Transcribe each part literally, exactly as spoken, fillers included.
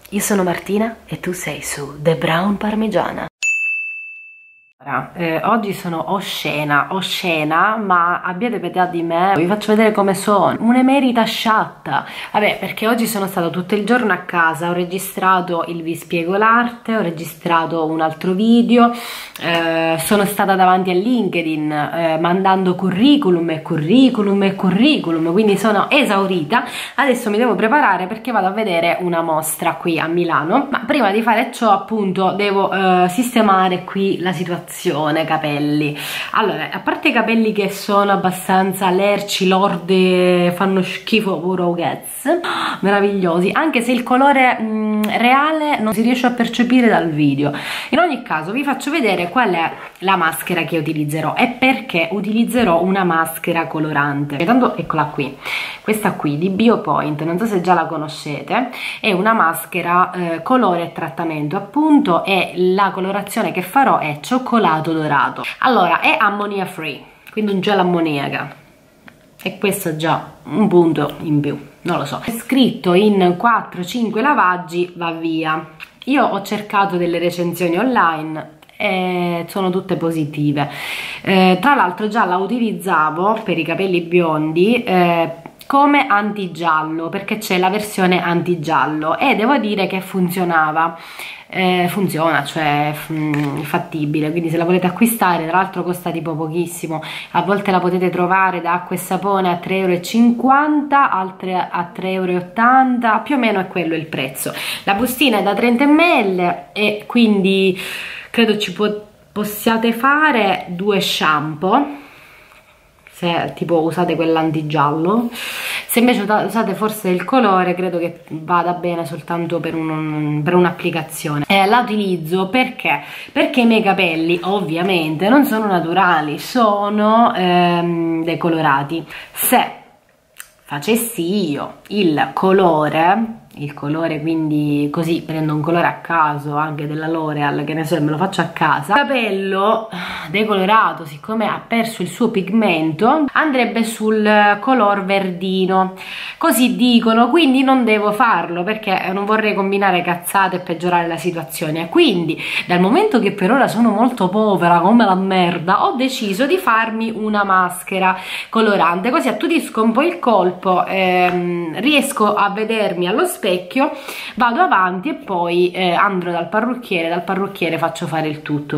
Io sono Martina e tu sei su The Brown Parmigiana. Eh, oggi sono oscena, oscena, ma abbiate pietà di me, vi faccio vedere come sono, un'emerita sciatta. Vabbè, perché oggi sono stato tutto il giorno a casa, ho registrato il Vi spiego l'arte, ho registrato un altro video, eh, sono stata davanti a LinkedIn eh, mandando curriculum e curriculum e curriculum, quindi sono esaurita. Adesso mi devo preparare perché vado a vedere una mostra qui a Milano, ma prima di fare ciò appunto devo eh, sistemare qui la situazione capelli. Allora, a parte i capelli che sono abbastanza lerci, lorde, fanno schifo puro gaz, meravigliosi, anche se il colore mh, reale non si riesce a percepire dal video. In ogni caso vi faccio vedere qual è la maschera che utilizzerò e perché utilizzerò una maschera colorante. Intanto eccola qui, questa qui di Biopoint, non so se già la conoscete, è una maschera eh, colore e trattamento appunto, e la colorazione che farò è cioccolato dorato. Allora, è ammonia free, quindi un gel ammoniaca, e questo è già un punto in più, non lo so. È scritto in quattro cinque lavaggi va via. Io ho cercato delle recensioni online e sono tutte positive. Eh, tra l'altro già la utilizzavo per i capelli biondi eh, come antigiallo, perché c'è la versione antigiallo e devo dire che funzionava. Eh, funziona, cioè mh, fattibile, quindi se la volete acquistare, tra l'altro costa tipo pochissimo, a volte la potete trovare da acqua e sapone a tre e cinquanta euro, altre a tre e ottanta euro, più o meno è quello il prezzo. La bustina è da trenta millilitri e quindi credo ci po possiate fare due shampoo, se tipo usate quell'antigiallo. Se invece usate forse il colore, credo che vada bene soltanto per un'applicazione. Un eh, la utilizzo perché? Perché i miei capelli ovviamente non sono naturali, sono ehm, decolorati. Se facessi io il colore, il colore quindi così prendo un colore a caso anche della L'Oreal, che ne so, me lo faccio a casa, il capello decolorato, siccome ha perso il suo pigmento, andrebbe sul color verdino, così dicono, quindi non devo farlo perché non vorrei combinare cazzate e peggiorare la situazione. Quindi dal momento che per ora sono molto povera come la merda, ho deciso di farmi una maschera colorante, così attuttisco un po' il colpo, ehm, riesco a vedermi allo specchio, vado avanti e poi eh, andrò dal parrucchiere, dal parrucchiere faccio fare il tutto.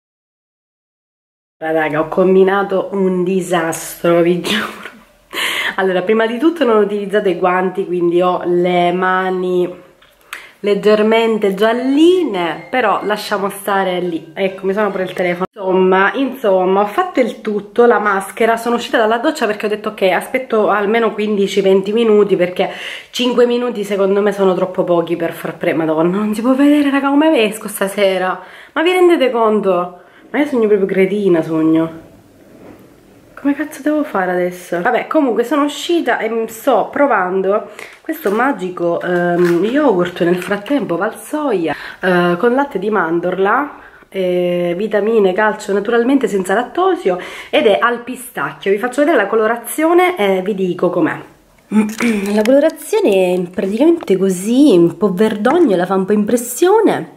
Raga, ho combinato un disastro, vi giuro. Allora, prima di tutto non utilizzate i guanti, quindi ho le mani leggermente gialline, però lasciamo stare lì. Ecco, mi sono pure il telefono. Insomma, insomma, ho fatto il tutto, la maschera, sono uscita dalla doccia perché ho detto ok, aspetto almeno quindici venti minuti, perché cinque minuti secondo me sono troppo pochi per far pre... Madonna, non si può vedere, raga, come esco stasera. Ma vi rendete conto? Ma io sogno proprio cretina, sogno. Come cazzo devo fare adesso? Vabbè, comunque sono uscita e sto provando questo magico ehm, yogurt, nel frattempo Valsoia, eh, con latte di mandorla, eh, vitamine, calcio, naturalmente senza lattosio, ed è al pistacchio. Vi faccio vedere la colorazione e vi dico com'è. La colorazione è praticamente così, un po' verdognola, fa un po' impressione.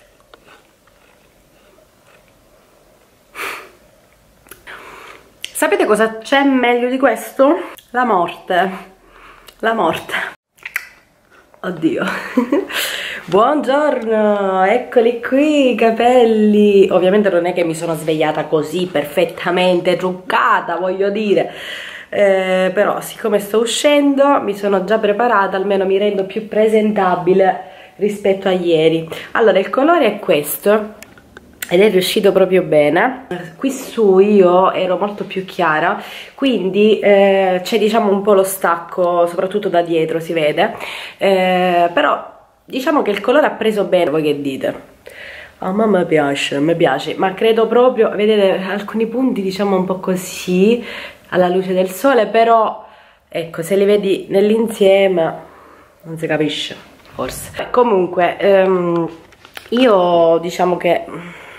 Sapete cosa c'è meglio di questo? La morte. La morte. Oddio. Buongiorno, eccoli qui i capelli. Ovviamente non è che mi sono svegliata così perfettamente truccata, voglio dire. Eh, però siccome sto uscendo mi sono già preparata, almeno mi rendo più presentabile rispetto a ieri. Allora, il colore è questo ed è riuscito proprio bene. Qui su io ero molto più chiara, quindi eh, c'è diciamo un po' lo stacco, soprattutto da dietro si vede, eh, però diciamo che il colore ha preso bene. Voi che dite? A me mi piace, mi piace, ma credo proprio, vedete alcuni punti diciamo un po' così alla luce del sole, però ecco, se li vedi nell'insieme non si capisce forse. Comunque ehm, io diciamo che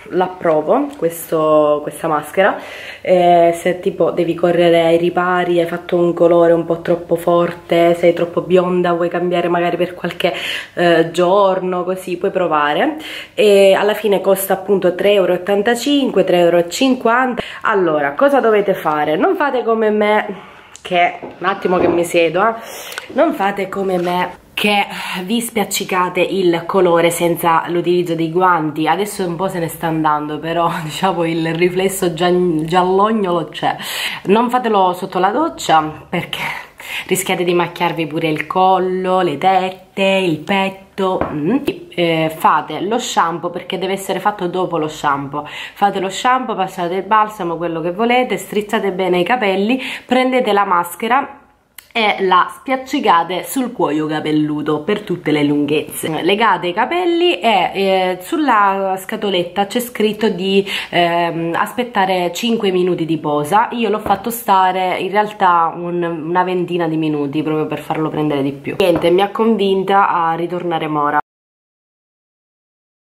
l'approvo questo, questa maschera. Eh, se tipo devi correre ai ripari, hai fatto un colore un po' troppo forte, sei troppo bionda, vuoi cambiare magari per qualche eh, giorno, così puoi provare. E alla fine costa appunto tre e ottantacinque, tre e cinquanta euro. Allora, cosa dovete fare? Non fate come me, che un attimo che mi siedo, eh. Non fate come me che vi spiaccicate il colore senza l'utilizzo dei guanti. Adesso un po' se ne sta andando, però diciamo il riflesso giallognolo c'è. Non fatelo sotto la doccia perché rischiate di macchiarvi pure il collo, le tette, il petto. mm. eh, Fate lo shampoo, perché deve essere fatto dopo lo shampoo. Fate lo shampoo, passate il balsamo, quello che volete, strizzate bene i capelli, prendete la maschera e la spiaccicate sul cuoio capelluto per tutte le lunghezze. Legate i capelli e eh, sulla scatoletta c'è scritto di eh, aspettare cinque minuti di posa. Io l'ho fatto stare in realtà un, una ventina di minuti proprio per farlo prendere di più. Niente, mi ha convinta a ritornare mora.